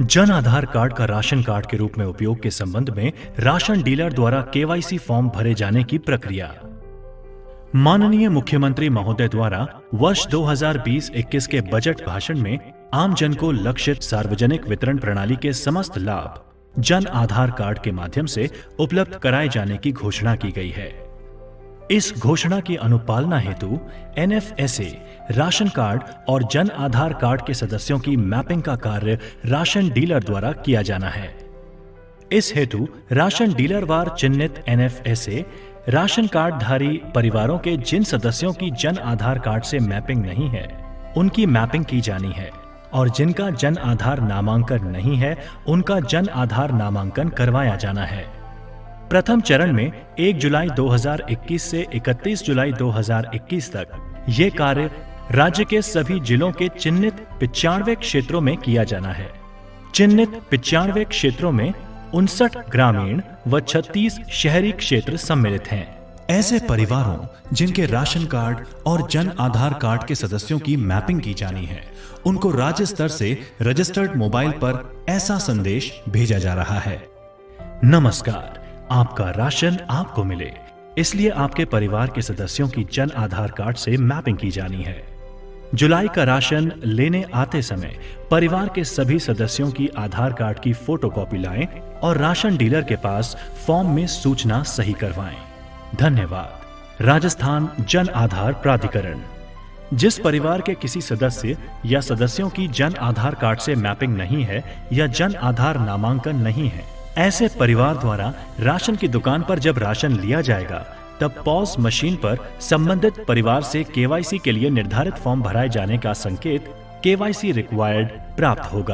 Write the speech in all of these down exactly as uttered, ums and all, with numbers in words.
जन आधार कार्ड का ration card के रूप में उपयोग के संबंध में राशन डीलर द्वारा केवाईसी फॉर्म भरे जाने की प्रक्रिया। माननीय मुख्यमंत्री महोदय द्वारा वर्ष दो हज़ार बीस इक्कीस के बजट भाषण में आम जन को लक्षित सार्वजनिक वितरण प्रणाली के समस्त लाभ जन आधार कार्ड के माध्यम से उपलब्ध कराए जाने की घोषणा की गई है। इस घोषणा की अनुपालना हेतु N F S A ration card और जन आधार कार्ड के सदस्यों की मैपिंग का कार्य राशन डीलर द्वारा किया जाना है। इस हेतु राशन डीलर वार चिन्हित N F S A ration card धारी परिवारों के जिन सदस्यों की जन आधार कार्ड से मैपिंग नहीं है, उनकी मैपिंग की जानी है और जिनका जन आधार नामांकन नहीं है, उनका जन आधार नामांकन करवाया जाना है। प्रथम चरण में एक जुलाई दो हज़ार इक्कीस से इकतीस जुलाई दो हज़ार इक्कीस तक ये कार्य राज्य के सभी जिलों के चिन्हित पिचानवे क्षेत्रों में किया जाना है। चिन्हित पिचानवे क्षेत्रों में उनसठ ग्रामीण व छत्तीस शहरी क्षेत्र सम्मिलित हैं। ऐसे परिवारों जिनके राशन कार्ड और जन आधार कार्ड के सदस्यों की मैपिंग की जानी है, उनको राज्य स्तर से रजिस्टर्ड मोबाइल पर ऐसा संदेश भेजा जा रहा है। नमस्कार, आपका राशन आपको मिले, इसलिए आपके परिवार के सदस्यों की जन आधार कार्ड से मैपिंग की जानी है। जुलाई का राशन लेने आते समय परिवार के सभी सदस्यों की आधार कार्ड की फोटोकॉपी लाएं और राशन डीलर के पास फॉर्म में सूचना सही करवाएं। धन्यवाद। राजस्थान जन आधार प्राधिकरण। जिस परिवार के किसी सदस्य या सदस्यों की जन आधार कार्ड से मैपिंग नहीं है या जन आधार नामांकन नहीं है, ऐसे परिवार द्वारा राशन की दुकान पर जब राशन लिया जाएगा तब पॉज मशीन पर संबंधित परिवार से केवाईसी के लिए निर्धारित फॉर्म भराए जाने का संकेत केवाईसी रिक्वायर्ड प्राप्त होगा।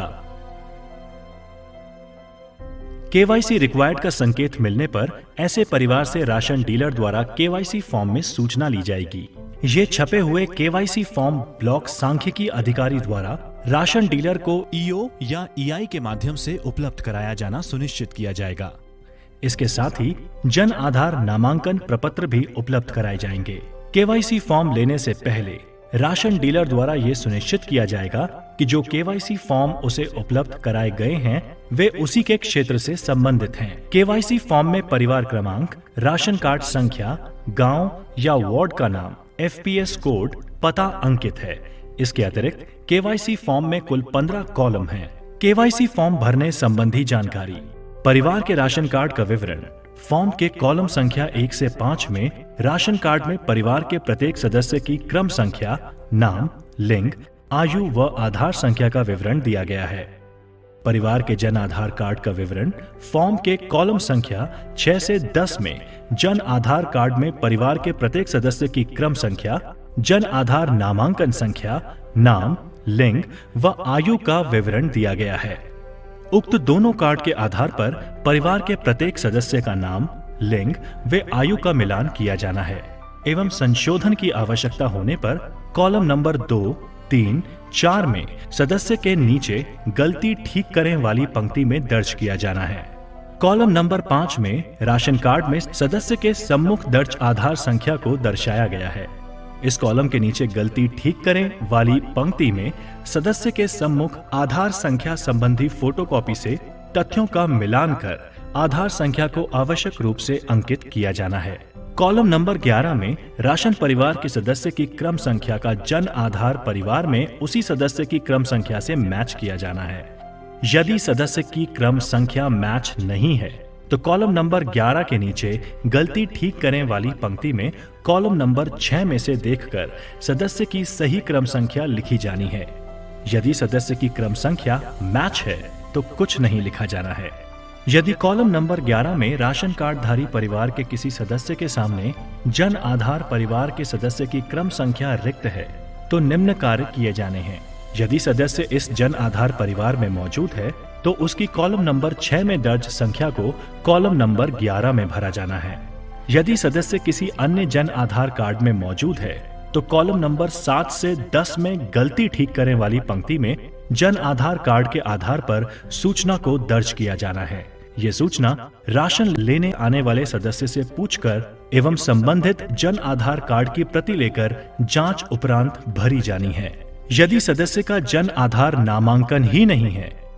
केवाईसी रिक्वायर्ड का संकेत मिलने पर ऐसे परिवार से राशन डीलर द्वारा केवाईसी फॉर्म में सूचना ली जाएगी। ये छपे हुए केवाईसी फॉर्म ब्लॉक सांख्यिकी अधिकारी द्वारा राशन डीलर को ई ओ या ई आई के माध्यम से उपलब्ध कराया जाना सुनिश्चित किया जाएगा। इसके साथ ही जन आधार नामांकन प्रपत्र भी उपलब्ध कराए जाएंगे। केवाईसी फॉर्म लेने से पहले राशन डीलर द्वारा ये सुनिश्चित किया जाएगा कि जो केवाईसी फॉर्म उसे उपलब्ध कराए गए हैं वे उसी के क्षेत्र से संबंधित हैं। केवाईसी फॉर्म में परिवार क्रमांक, राशन कार्ड संख्या, गांव या वार्ड का नाम, एफ पी एस कोड, पता अंकित है। इसके अतिरिक्त केवाईसी फॉर्म में कुल पंद्रह कॉलम हैं। केवाईसी फॉर्म भरने संबंधी जानकारी। परिवार के राशन कार्ड का विवरण। फॉर्म के कॉलम संख्या एक से पाँच में राशन कार्ड में परिवार के प्रत्येक सदस्य की क्रम संख्या, नाम, लिंग, आयु व आधार संख्या का विवरण दिया गया है। परिवार के जन आधार कार्ड का विवरण। फॉर्म के कॉलम संख्या छह से दस में जन आधार कार्ड में परिवार के प्रत्येक सदस्य की क्रम संख्या, जन आधार नामांकन संख्या, नाम, लिंग व आयु का विवरण दिया गया है। उक्त दोनों कार्ड के आधार पर परिवार के प्रत्येक सदस्य का नाम, लिंग व आयु का मिलान किया जाना है एवं संशोधन की आवश्यकता होने पर कॉलम नंबर दो, तीन, चार में सदस्य के नीचे गलती ठीक करें वाली पंक्ति में दर्ज किया जाना है। कॉलम नंबर पाँच में राशन कार्ड में सदस्य के सम्मुख दर्ज आधार संख्या को दर्शाया गया है। इस कॉलम के नीचे गलती ठीक करें वाली पंक्ति में सदस्य के सम्मुख आधार संख्या संबंधी फोटोकॉपी से तथ्यों का मिलान कर आधार संख्या को आवश्यक रूप से अंकित किया जाना है। कॉलम नंबर ग्यारह में राशन परिवार के सदस्य की क्रम संख्या का जन आधार परिवार में उसी सदस्य की क्रम संख्या से मैच किया जाना है। यदि सदस्य की क्रम संख्या मैच नहीं है तो कॉलम नंबर ग्यारह के नीचे गलती ठीक करें वाली पंक्ति में कॉलम नंबर छह में से देखकर सदस्य की सही क्रम संख्या लिखी जानी है। यदि सदस्य की क्रम संख्या मैच है तो कुछ नहीं लिखा जाना है। यदि कॉलम नंबर ग्यारह में राशन कार्ड धारी परिवार के किसी सदस्य के सामने जन आधार परिवार के सदस्य की क्रम संख्या रिक्त है तो निम्न कार्य किए जाने हैं। यदि सदस्य इस जन आधार परिवार में मौजूद है तो उसकी कॉलम नंबर छह में दर्ज संख्या को कॉलम नंबर ग्यारह में भरा जाना है। यदि सदस्य किसी अन्य जन आधार कार्ड में मौजूद है तो कॉलम नंबर सात से दस में गलती ठीक करें वाली पंक्ति में जन आधार कार्ड के आधार पर सूचना को दर्ज किया जाना है। ये सूचना राशन लेने आने वाले सदस्य से पूछकर एवं संबंधित जन आधार कार्ड की प्रति लेकर जांच उपरांत भरी जानी है। यदि सदस्य का जन आधार नामांकन ही नहीं है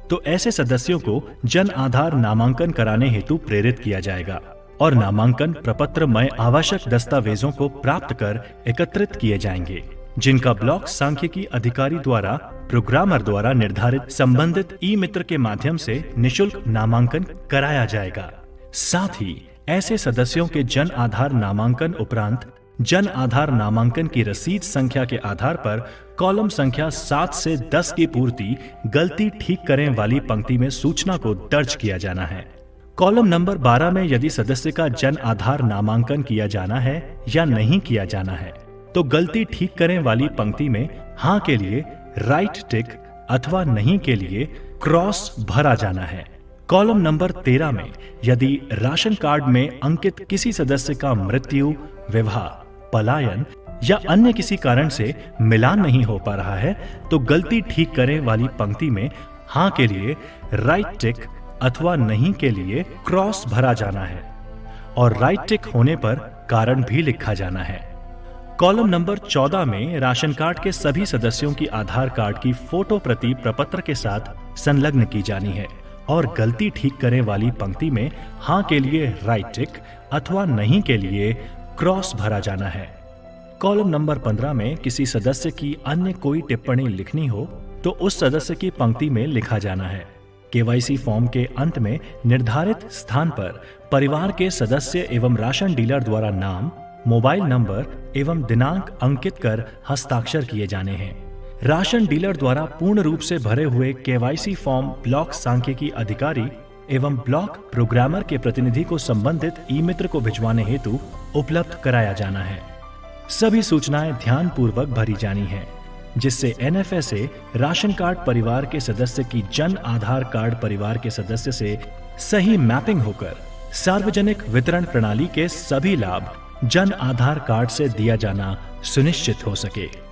तो ऐसे सदस्यों को जन आधार नामांकन कराने हेतु प्रेरित किया जाएगा और नामांकन प्रपत्र में आवश्यक दस्तावेजों को प्राप्त कर एकत्रित किए जाएंगे, जिनका ब्लॉक सांख्यिकी अधिकारी द्वारा प्रोग्रामर द्वारा निर्धारित संबंधित ई मित्र के माध्यम से निशुल्क नामांकन कराया जाएगा। साथ ही ऐसे सदस्यों के जन आधार नामांकन उपरांत जन आधार नामांकन की रसीद संख्या के आधार पर कॉलम संख्या सात से दस की पूर्ति गलती ठीक करें वाली पंक्ति में सूचना को दर्ज किया जाना है। कॉलम नंबर बारह में यदि सदस्य का जन आधार नामांकन किया जाना है या नहीं किया जाना है तो गलती ठीक करें वाली पंक्ति में हाँ के लिए राइट टिक अथवा नहीं के लिए क्रॉस भरा जाना है। कॉलम नंबर तेरह में यदि राशन कार्ड में अंकित किसी सदस्य का मृत्यु, विवाह, पलायन या अन्य किसी कारण से मिलान नहीं हो पा रहा है तो गलती ठीक करें वाली पंक्ति में हाँ के लिए राइट टिक अथवा नहीं के लिए क्रॉस भरा जाना है और राइट टिक होने पर कारण भी लिखा जाना है। कॉलम नंबर चौदह में राशन कार्ड के सभी सदस्यों की आधार कार्ड की फोटो प्रति प्रपत्र के साथ संलग्न की जानी है और गलती ठीक करें वाली पंक्ति में हाँ के लिए राइट टिक अथवा नहीं के लिए क्रॉस भरा जाना है। कॉलम नंबर पंद्रह में किसी सदस्य की अन्य कोई टिप्पणी लिखनी हो तो उस सदस्य की पंक्ति में लिखा जाना है। केवाईसी फॉर्म के अंत में निर्धारित स्थान पर परिवार के सदस्य एवं राशन डीलर द्वारा नाम, मोबाइल नंबर एवं दिनांक अंकित कर हस्ताक्षर किए जाने हैं। राशन डीलर द्वारा पूर्ण रूप से भरे हुए केवाईसी फॉर्म ब्लॉक सांख्यिकी अधिकारी एवं ब्लॉक प्रोग्रामर के प्रतिनिधि को संबंधित ई मित्र को भिजवाने हेतु उपलब्ध कराया जाना है। सभी सूचनाएं ध्यान पूर्वक भरी जानी हैं, जिससे एनएफए से राशन कार्ड परिवार के सदस्य की जन आधार कार्ड परिवार के सदस्य से सही मैपिंग होकर सार्वजनिक वितरण प्रणाली के सभी लाभ जन आधार कार्ड से दिया जाना सुनिश्चित हो सके।